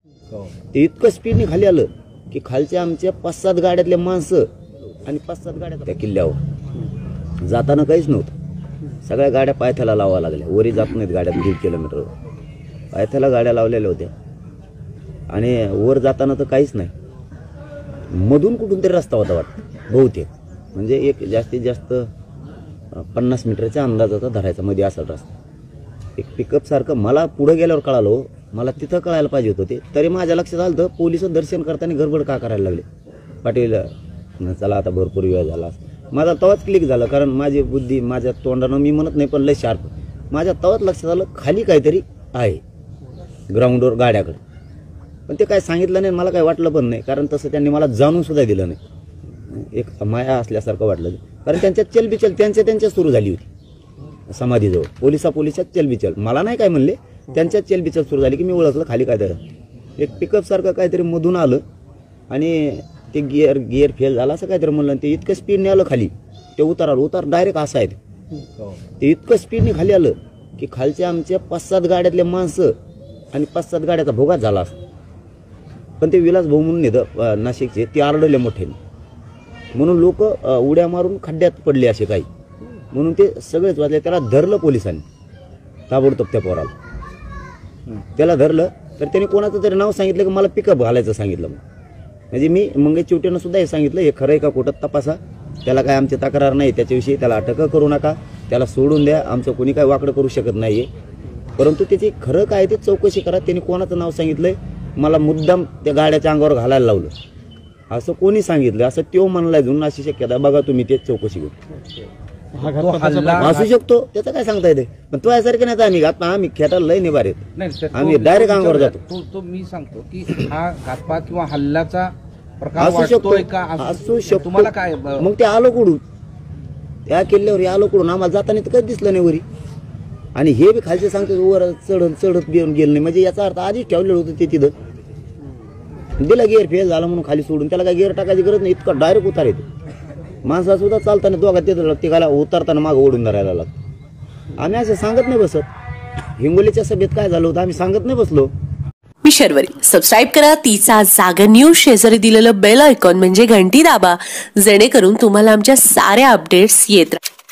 ते इतकं स्पीडने खाली आलं की खालच्या आमच्या 5-7 गाड्यातले माणसं आणि 5-7 गाड्या त्या किल्ल्यावर जाताना काहीच नव्हतं. सगळ्या गाड्या पायथ्याला लावाव्या लागल्या. वरी जात नाहीत गाड्या 1.5 किलोमीटरवर. पायथ्याला गाड्या लावलेल्या होत्या आणि वर जाताना तर काहीच नाही. मधून कुठून तरी रस्ता होता वाटतं बहुतेक, म्हणजे एक जास्तीत जास्त 50 मीटरच्या अंदाजाचा धरायचा मध्ये असा रस्ता. एक पिकअप सारखं मला पुढे गेल्यावर कळालो, मला तिथं कळायला पाहिजे होतं ते. तरी माझ्या लक्षात आलं तर पोलिस दर्शन करताना गडबड का करायला लागले. पाटील चला आता भरपूर वेळ झाला. माझा तवाच क्लिक झालं, कारण माझी बुद्धी माझ्या तोंडानं मी म्हणत नाही पण लय शार्प. माझ्या तवाच लक्षात आलं खाली काहीतरी आहे ग्राउंडवर गाड्याकडे. पण ते काय सांगितलं नाही, मला काय वाटलं पण नाही, कारण तसं त्यांनी मला जाणून सुद्धा दिलं नाही. एक माया असल्यासारखं वाटलं, कारण त्यांच्यात चलबिचल त्यांच्या सुरू झाली होती समाधीजवळ. पोलिसात चलबिचल, मला नाही काय म्हणले, त्यांच्यात चलबिचल सुरू झाली की मी ओळखलं खाली काहीतरी एक पिकअप सारखं काहीतरी मधून आलं आणि ते गिअर फेल झाला असं काहीतरी म्हणलं. ते इतकं स्पीडने आलं खाली, ते उतार डायरेक्ट असं आहे. ते इतकं स्पीडने खाली आलं की खालच्या आमच्या 5-7 गाड्यातले माणसं आणि 5-7 गाड्याचा भोगात झाला असं. पण ते विलास भाऊ म्हणून येतं नाशिकचे, ते आरडले मोठ्याने, म्हणून लोक उड्या मारून खड्ड्यात पडले असे काही, म्हणून ते सगळेच वाचले. त्याला धरलं पोलिसांनी ताबडतोब. त्या पोराला त्याला धरलं तर त्याने कोणाचं तरी नाव सांगितलं की मला पिकअप घालायचं सांगितलं. म्हणजे मी मंगेश चिवटेनं सुद्धा हे सांगितलं, हे खरं आहे का खोटं तपासा, त्याला काय आमची तक्रार नाही त्याच्याविषयी, त्याला अटक करू नका, त्याला सोडून द्या, आमचं कोणी काय वाकडं करू शकत नाही. परंतु त्याची खरं काय ते चौकशी करा. त्यांनी कोणाचं नाव सांगितलंय, मला मुद्दाम त्या गाड्याच्या अंगावर घालायला लावलं असं कोणी सांगितलं, असं तो म्हणलाय जुन अशी शक्यता बघा तुम्ही, तेच चौकशी करू. असू शकतो, त्याचं काय सांगता येते. पण तो यासारखं नाही, आम्ही खेटाला लय निभार येत, आम्ही डायरेक्ट अंगावर जातो. तो मी सांगतो की हा घातपात किंवा हल्ल्याचा प्रकार असू शकतो, असू शकतो. तुम्हाला काय मग ते आलो कुठून, त्या किल्ल्यावर आलो कुठून, आम्हाला जाताना तर काही दिसलं नाही वरी. आणि हे बी खालचे सांगतो वर चढत गेलं नाही, म्हणजे याचा अर्थ आधीच ठेवलेलं होतं ते तिथं. दिला गिअर फेल झाला म्हणून खाली सोडून, त्याला काय गिअर टाकायची गरज नाही, इतका डायरेक्ट उतार येतो. माणसा सुद्धा चालताना दोघा तिघाला उतरताना मागं ओढून धरायला लागतं. आम्ही असं सांगत नाही बसत. हिंगोलीच्या सभेत काय झालं होतं आम्ही सांगत नाही बसलो. मी शर्वरी, सबस्क्राईब करा तिचा जागर न्यूज. शेजारी दिलेलं बेल आयकॉन म्हणजे घंटी दाबा, जेणेकरून तुम्हाला आमच्या साऱ्या अपडेट्स येत राहतील.